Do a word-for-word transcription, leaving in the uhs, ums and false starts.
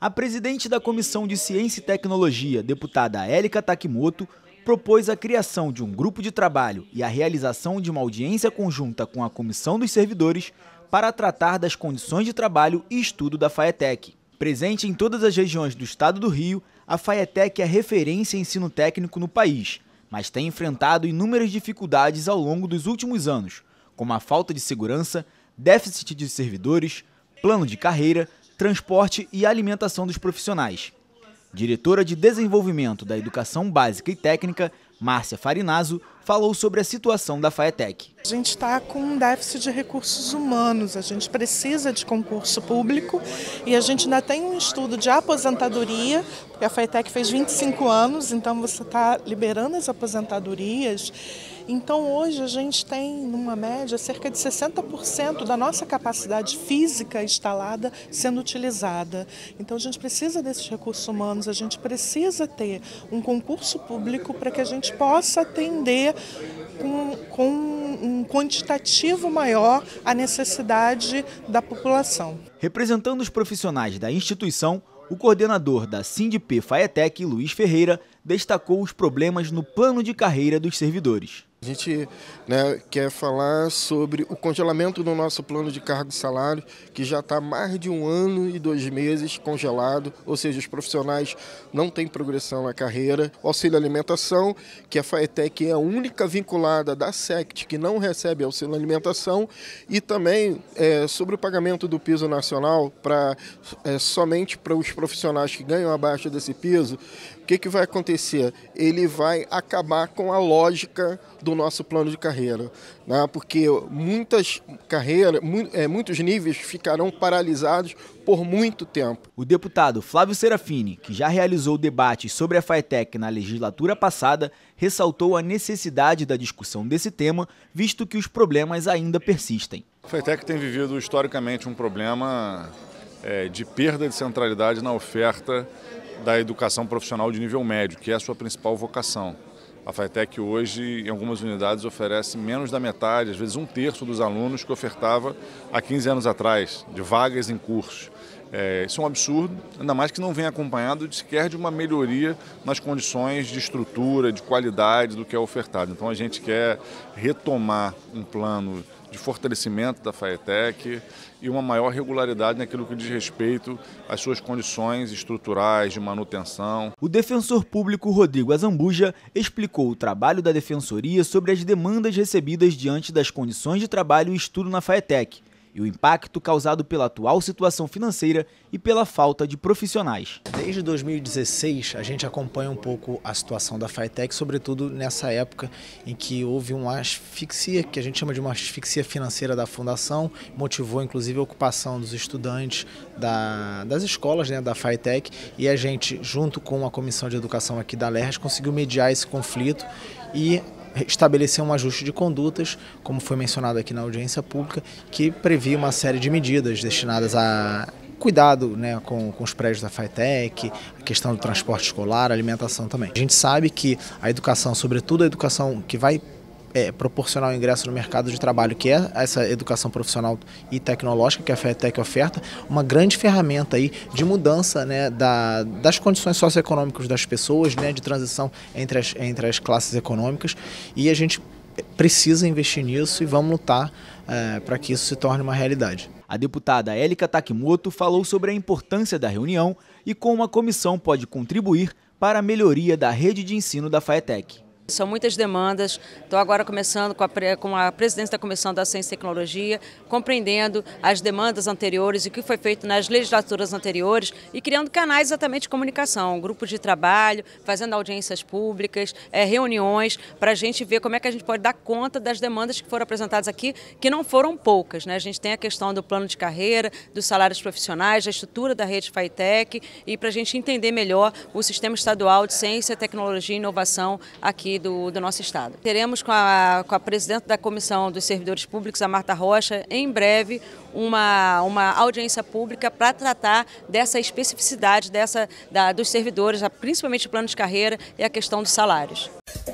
A presidente da Comissão de Ciência e Tecnologia, deputada Élica Takimoto, propôs a criação de um grupo de trabalho e a realização de uma audiência conjunta com a Comissão dos Servidores para tratar das condições de trabalho e estudo da FAETEC. Presente em todas as regiões do estado do Rio, a FAETEC é referência em ensino técnico no país, mas tem enfrentado inúmeras dificuldades ao longo dos últimos anos, como a falta de segurança, déficit de servidores, plano de carreira, transporte e alimentação dos profissionais. Diretora de Desenvolvimento da Educação Básica e Técnica, Márcia Farinazo, falou sobre a situação da FAETEC. A gente está com um déficit de recursos humanos, a gente precisa de concurso público e a gente ainda tem um estudo de aposentadoria, porque a FAETEC fez vinte e cinco anos, então você está liberando as aposentadorias. Então hoje a gente tem, numa média, cerca de sessenta por cento da nossa capacidade física instalada sendo utilizada. Então a gente precisa desses recursos humanos, a gente precisa ter um concurso público para que a gente possa atender com, com um quantitativo maior a necessidade da população. Representando os profissionais da instituição, o coordenador da Sindip FAETEC, Luiz Ferreira, destacou os problemas no plano de carreira dos servidores. A gente né, quer falar sobre o congelamento do nosso plano de cargo e salário, que já está há mais de um ano e dois meses congelado, ou seja, os profissionais não têm progressão na carreira. O auxílio alimentação, que a FAETEC é a única vinculada da SECT que não recebe auxílio alimentação, e também é, sobre o pagamento do piso nacional para é, somente para os profissionais que ganham abaixo desse piso. O que, que vai acontecer? Ele vai acabar com a lógica do nosso plano de carreira, né? Porque muitas carreiras, muitos níveis ficarão paralisados por muito tempo. O deputado Flávio Serafini, que já realizou debates sobre a FAETEC na legislatura passada, ressaltou a necessidade da discussão desse tema, visto que os problemas ainda persistem. A FAETEC tem vivido historicamente um problema é, de perda de centralidade na oferta da educação profissional de nível médio, que é a sua principal vocação. A FAETEC hoje, em algumas unidades, oferece menos da metade, às vezes um terço dos alunos que ofertava há quinze anos atrás, de vagas em cursos. É, isso é um absurdo, ainda mais que não vem acompanhado de sequer de uma melhoria nas condições de estrutura, de qualidade do que é ofertado. Então a gente quer retomar um plano de fortalecimento da FAETEC e uma maior regularidade naquilo que diz respeito às suas condições estruturais de manutenção. O defensor público Rodrigo Azambuja explicou o trabalho da Defensoria sobre as demandas recebidas diante das condições de trabalho e estudo na FAETEC e o impacto causado pela atual situação financeira e pela falta de profissionais. Desde dois mil e dezesseis, a gente acompanha um pouco a situação da FAETEC, sobretudo nessa época em que houve uma asfixia, que a gente chama de uma asfixia financeira da fundação, motivou inclusive a ocupação dos estudantes da, das escolas, né, da FAETEC, e a gente, junto com a Comissão de Educação aqui da LERJ, conseguiu mediar esse conflito e estabelecer um ajuste de condutas, como foi mencionado aqui na audiência pública, que previa uma série de medidas destinadas a cuidado, né, com, com os prédios da FAETEC, a questão do transporte escolar, alimentação também. A gente sabe que a educação, sobretudo a educação que vai É, proporcionar o ingresso no mercado de trabalho, que é essa educação profissional e tecnológica que a FAETEC oferta, uma grande ferramenta aí de mudança, né, da, das condições socioeconômicas das pessoas, né, de transição entre as, entre as classes econômicas, e a gente precisa investir nisso e vamos lutar é, para que isso se torne uma realidade. A deputada Élica Takimoto falou sobre a importância da reunião e como a comissão pode contribuir para a melhoria da rede de ensino da FAETEC. São muitas demandas, estou agora começando com a, com a presidência da Comissão da Ciência e Tecnologia, compreendendo as demandas anteriores e o que foi feito nas legislaturas anteriores e criando canais exatamente de comunicação, grupos de trabalho, fazendo audiências públicas, é, reuniões, para a gente ver como é que a gente pode dar conta das demandas que foram apresentadas aqui, que não foram poucas, né? A gente tem a questão do plano de carreira, dos salários profissionais, da estrutura da rede FAETEC e para a gente entender melhor o sistema estadual de ciência, tecnologia e inovação aqui Do, do nosso estado. Teremos com a, com a presidente da Comissão dos Servidores Públicos, a Marta Rocha, em breve uma, uma audiência pública para tratar dessa especificidade dessa, da, dos servidores, principalmente o plano de carreira e a questão dos salários.